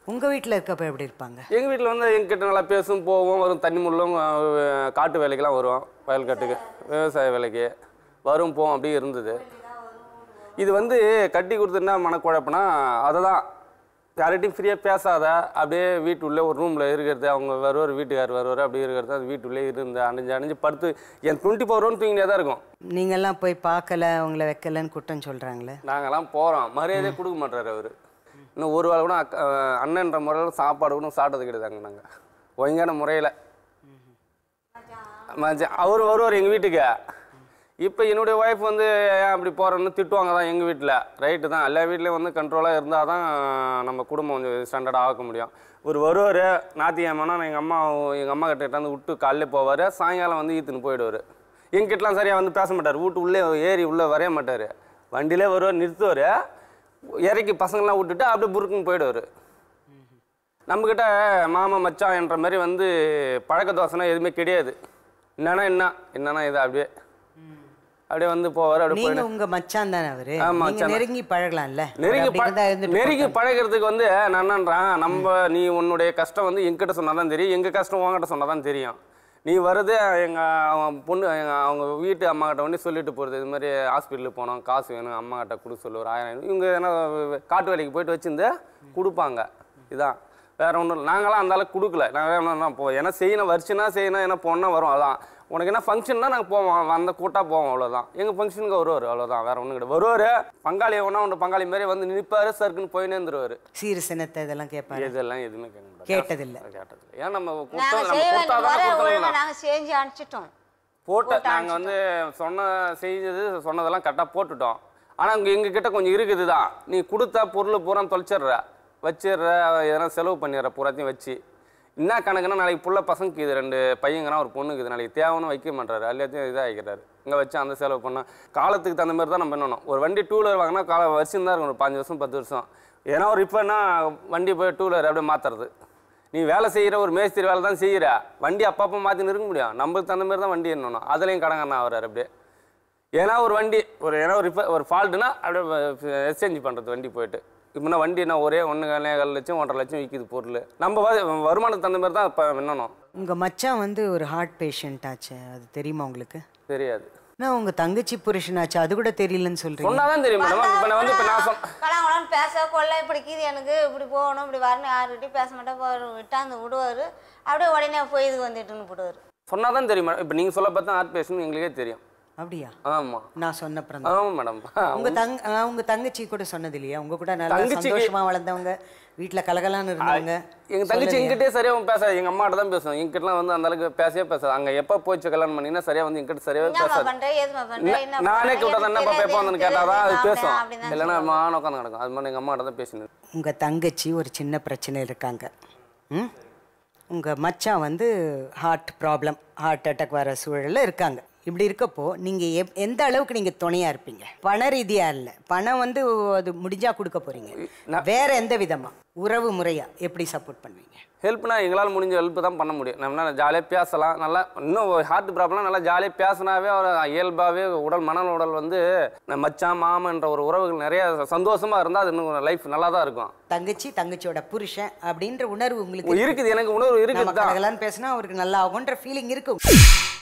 உங்கள் வீட்டில் இருக்கப்போ எப்படி இருப்பாங்க? எங்கள் வீட்டில் வந்து எங்ககிட்ட நல்லா பேசும், போவோம், வரும், தண்ணி முள்ளும், காட்டு வேலைக்கெல்லாம் வரும், வயல்காட்டுக்கு விவசாய வேலைக்கு வரும் போவோம், அப்படியே இருந்தது. இது வந்து கட்டி கொடுத்துன்னா மனக்குழப்பம்னா அதை தான் யார்கிட்டையும் ஃப்ரீயாக பேசாத, அப்படியே வீட்டுள்ளே ஒரு ரூமில் இருக்கிறது, அவங்க வருவார், வீட்டுக்கார் வருவார், அப்படியே இருக்கிறது, அது வீட்டுள்ளே இருந்து அணிஞ்சு படுத்து என் 24 hours தூங்கினே தான் இருக்கும். நீங்கள்லாம் போய் பார்க்கல, அவங்கள வைக்கலன்னு குற்றம் சொல்கிறாங்களே. நாங்கள்லாம் போகிறோம், மரியாதையே கொடுக்க மாட்டார் அவர். இன்னும் ஒரு வேளை கூட அண்ணன்ற முறையில் சாப்பாடு கூட சாப்பிட்டது கிடையாதாங்க. நாங்கள் ஒழுங்கான முறையில் அவர் வருவார் எங்கள் வீட்டுக்கு. இப்போ என்னுடைய ஒய்ஃப் வந்து ஏன் அப்படி போகிறேன்னு திட்டுவாங்க தான் எங்கள் வீட்டில். ரைட்டு தான், எல்லா வீட்லேயும் வந்து கண்ட்ரோலாக இருந்தால் தான் நம்ம குடும்பம் கொஞ்சம் ஸ்டாண்டர்டாக ஆக்க முடியும். ஒரு வருவார் ஞாயிற்றுக்கிழமைனா எங்கள் அம்மா கிட்ட வந்து விட்டு காலையில் போவார், சாயங்காலம் வந்து ஈத்துன்னு போயிடுவார். எங்கிட்டலாம் சரியாக வந்து பேச மாட்டார், வீட்டு உள்ளே ஏறி உள்ளே வரைய மாட்டார். வண்டியிலே வருவார், நிறுத்துவார், இறக்கி பசங்கள்லாம் விட்டுட்டு அப்படியே புருக்குன்னு போயிடுவார். நம்மக்கிட்ட மாமா மச்சான் என்ற மாதிரி வந்து பழக்க தோசைனா எதுவுமே கிடையாது. என்னன்னா இது அப்படியே வந்து போவார். அப்படியே போய் உங்க மச்சான் தானே அவரு? நெருங்கி பழகலாம்ல. நெருங்கி பழகிறதுக்கு வந்து நான் என்னன்றான், நீ உன்னுடைய கஷ்டம் வந்து எங்கிட்ட சொன்னாதான் தெரியும், எங்க கஷ்டம் உங்ககிட்ட சொன்னாதான் தெரியும். நீ வருது எங்கள் பொண்ணு அவங்க வீட்டு அம்மா கிட்ட வந்து சொல்லிட்டு போகிறது, இது மாதிரி ஹாஸ்பிட்டலுக்கு போனோம், காசு வேணும், அம்மா கிட்ட கொடுக்க சொல்லு, ஒரு 1000. இவங்க என்ன காட்டு வேலைக்கு போயிட்டு வச்சுருந்து கொடுப்பாங்க. இதுதான், வேறு ஒன்றும் இல்லை. நாங்களாம் அந்த அளவுக்கு கொடுக்கல. நாங்கள் ஏன்னா செய்யணும், வரிச்சுன்னா செய்யணும், ஏன்னா போனால் வரும். அதான் உனக்கு என்ன ஃபங்க்ஷன்னா நாங்கள் போவோம், அந்த கூட்டாக போவோம், அவ்வளோதான். எங்கள் ஃபங்க்ஷனுக்கு வருவார், அவ்வளோதான், வேறு ஒன்றும் கிடையாது. வருவார், பங்காளி ஒன்றா ஒன்று பங்காளி மாதிரி வந்து நிற்பார், சருக்குன்னு போயினே இருந்துருவார். சீரசனத்தை இதெல்லாம் கேட்பாரு? இதெல்லாம் எதுவுமே கேட்டதில்லை. ஏன் நம்ம செஞ்சு அனுப்பிச்சிட்டோம் போட்டு நாங்கள் வந்து சொன்னதெல்லாம் கரெக்டாக போட்டுட்டோம். ஆனால் அங்கே எங்ககிட்ட கொஞ்சம் இருக்குது தான், நீ கொடுத்தா பொருள் பூரா தொலைச்சிட்ற, வச்சிடுற, எதனா செலவு பண்ணிடுற பூராத்தையும் வச்சு. என்ன கணக்குன்னா நாளைக்கு புள்ள பசங்க இது 2 பையங்கன்னா ஒரு பொண்ணுக்கு இது நாளைக்கு தேவைன்னு வைக்க மாட்டாரு, எல்லாத்தையும் இதாக ஆகிக்கிறாரு. இங்கே வச்சு அந்த செலவு பண்ணால் காலத்துக்கு தகுந்த மாதிரி தான் நம்ம பண்ணணும். ஒரு வண்டி 2 வீலர் வாங்கினா வருஷம் தான் இருக்கும், ஒரு 5 வருஷம் 10 வருஷம். ஏன்னா ஒரு இப்போன்னா வண்டி போய் 2 வீலர் அப்படியே மாற்றுறது. நீ வேலை செய்கிற ஒரு மேஸ்திரி வேலை தான் செய்கிற, வண்டி அப்பப்போ மாற்றி நிற்க முடியும், நம்மளுக்கு தகுந்த மாதிரி தான் வண்டி என்னணும். அதுலேயும் கடங்கண்ணா ஆகிறார் அப்படியே. ஏன்னா ஒரு வண்டி ஒரு ஃபால்ட்டுனா அப்படியே எக்ஸ்சேஞ்ச் பண்ணுறது வண்டி போயிட்டு. இப்போனா வண்டி என்ன ஒரே 1,4 லட்சம் 1,5 லட்சம் விற்கிது பொருள். நம்ம வருமானத்துக்கு தகுந்த மாதிரி தான் இப்போ என்னணும். உங்கள் மச்சான் வந்து ஒரு ஹார்ட் பேஷண்ட் ஆச்சு, அது தெரியுமா உங்களுக்கு? தெரியாது. நான் உங்கள் தங்கச்சி புருஷன் ஆச்சு, அது கூட தெரியலன்னு சொல்கிறேன். சொன்னாதான் தெரியும் மேடம். இப்போ நான் வந்து இப்போ நான் கலாங்கலாம் பேச கொள்ள இப்படிக்குது, எனக்கு இப்படி போகணும், இப்படி வரணும், யாருக்கிட்டையும் பேச மாட்டேன், விட்டாந்து விடுவார், அப்படியே உடனே போய் இது வந்துட்டுன்னு போடுவார். சொன்னாதான் தெரியும் மேடம். இப்போ நீங்கள் சொல்ல பார்த்தா ஹார்ட் பேஷண்ட் எங்களுக்கே தெரியும். அப்படியா? ஆமா, நான் சொன்னப்புறம். ஆமா மேடம். உங்க தங்கச்சி கூட சொன்னது இல்லையா? உங்க கூட நல்லா சந்தோஷமா வளர்ந்தவங்க, வீட்டுல கலகலான்னு இருந்தவங்க. எங்க தங்கச்சி எங்கிட்டே சரியா பேசாது, எங்க அம்மாட்ட தான் பேசுவோம். எங்கிட்டலாம் வந்து அந்த அளவுக்கு பேசாது. அங்க எப்ப போச்சு கல்யாணம் பண்ணினா சரியா வந்து எங்கிட்ட சரியாவே பேசாது. நானே கூப்பிட்டா என்னப்பா பேப்பான்னு கேட்டாதான் அது பேசும், இல்லைன்னா நான் உட்காந்து கிடக்கும். அது மாதிரி எங்க அம்மாட்ட தான் பேசினது. உங்க தங்கச்சி ஒரு சின்ன பிரச்சனை இருக்காங்க. உங்க மச்சான் வந்து ஹார்ட் ப்ராப்ளம், ஹார்ட் அட்டாக் வர சூழல்ல இருக்காங்க. இப்படி இருக்கப்போ நீங்கள் எந்த அளவுக்கு நீங்கள் துணையாக இருப்பீங்க? பண ரீதியாக இல்லை, பணம் வந்து அது முடிஞ்சா கொடுக்க போகிறீங்க, வேற எந்த விதமாக உறவு முறையாக எப்படி சப்போர்ட் பண்ணுவீங்க? ஹெல்ப்னா எங்களால் முடிஞ்ச ஹெல்ப் தான் பண்ண முடியும். நம்ம ஜாலியாக பேசலாம், நல்லா இன்னும் ஹார்ட் ப்ராப்ளம்லாம் நல்லா ஜாலியாக பேசினாவே ஒரு இயல்பாகவே மன உடல் வந்து மச்சான் மாமன்ற ஒரு உறவுகள் நிறைய சந்தோஷமாக இருந்தால் அது இன்னும் லைஃப் நல்லா தான் இருக்கும். தங்கச்சியோட புருஷன் அப்படின்ற உணர்வு உங்களுக்கு இருக்குது? எனக்கு உணர்வு இருக்குது. பேசினா அவருக்கு நல்லா ஆகுன்ற ஃபீலிங் இருக்கும்.